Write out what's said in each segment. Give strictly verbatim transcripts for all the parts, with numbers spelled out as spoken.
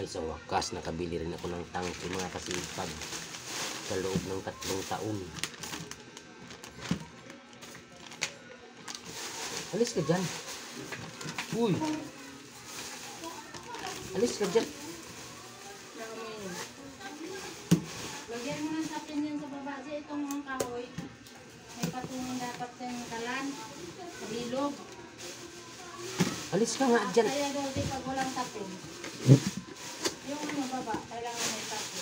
Sa wakas, nakabili rin ako ng tangke mga kasipag sa loob ng tatlong taon. Alis ka dyan. Uy! Alis ka dyan. Lagyan mo ng sapin yan sa baba. Kasi itong mga kahoy, may patungin dapat yung kalan sa bilog. Alis ka nga dyan. Kaya daw di pag walang tapin. Yung ano baba, kailangan may tapin.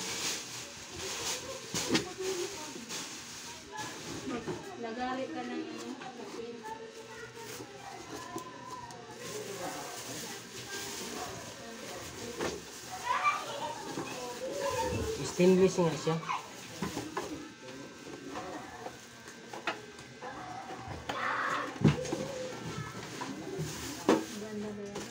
Lagari ka ng ano, tapin. Stainless nga siya. Ganda ba yan?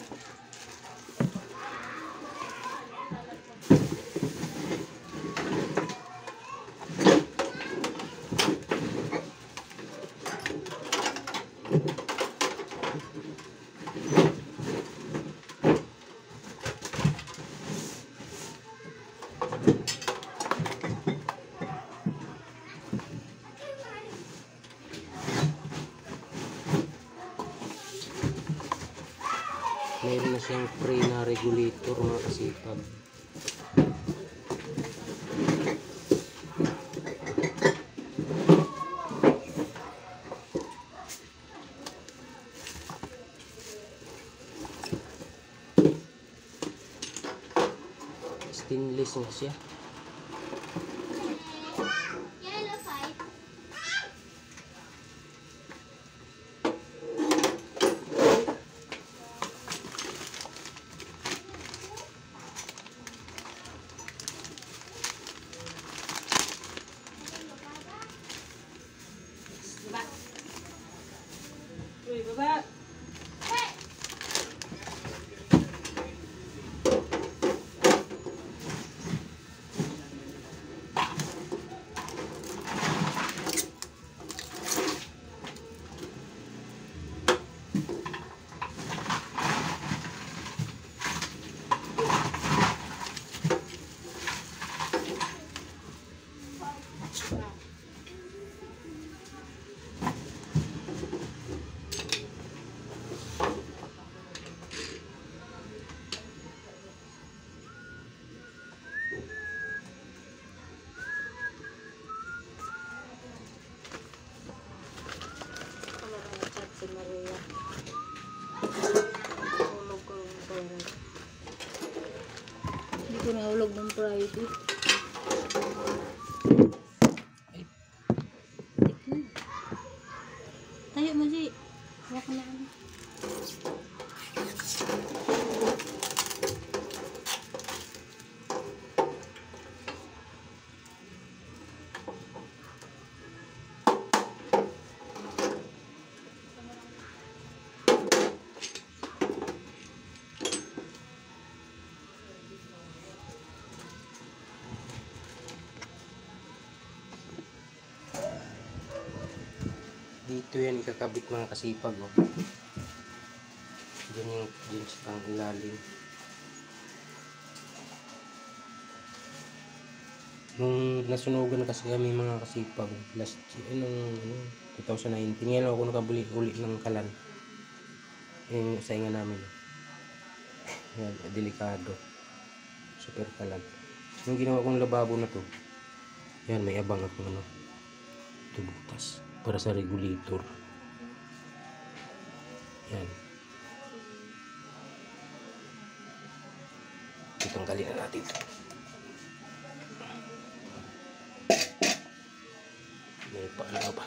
Mayroon na siyang pre na regulator mga kasipag. Stainless nga siya. Uy, baba! Si Maria. Ulog ko ng Friday. Hindi ko naulog ng Friday. Tayo mo, Ji. Huwag na ano. Dito yan ikakabit mga kasipag. Oh. Diyan yung diyan sa pang ilalim. Nung nasunugan kasi kami mga kasipag last anong ano, twenty nineteen, ngayon ako nakabuli uli ng kalan. Yung saingan namin. Yan, delikado. Super kalan. Yung ginawa kong lababo na to. Yan, may abang ako ano. Ito butas. Para sa regulator. Yan. Tanggalin na natin ito. May paano ba?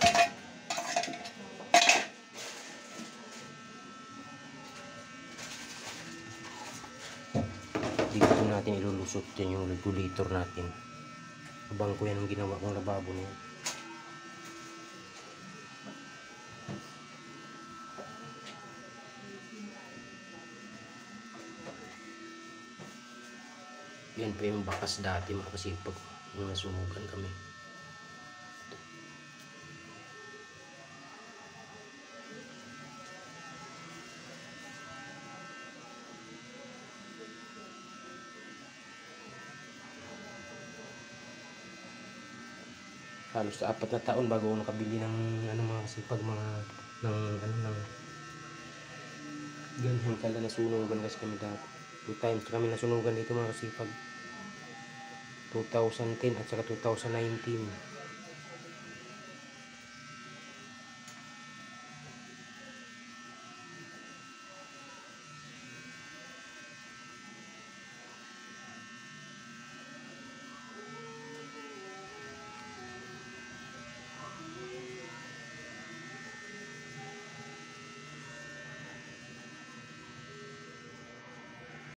Dito natin ilulusot yan yung regulator natin. Abang ko yan ang ginawa kong lababo na yan. Yan pa yung bakas dati mga kasipag nung nasunugan kami. halos apat na taon bago ako nakabili ng ano mga kasipag mga ng ano ng ganyan kala nasunugan kasi kami dati. Two times kami nasunugan dito mga kasipag. two thousand ten at saka two thousand nineteen.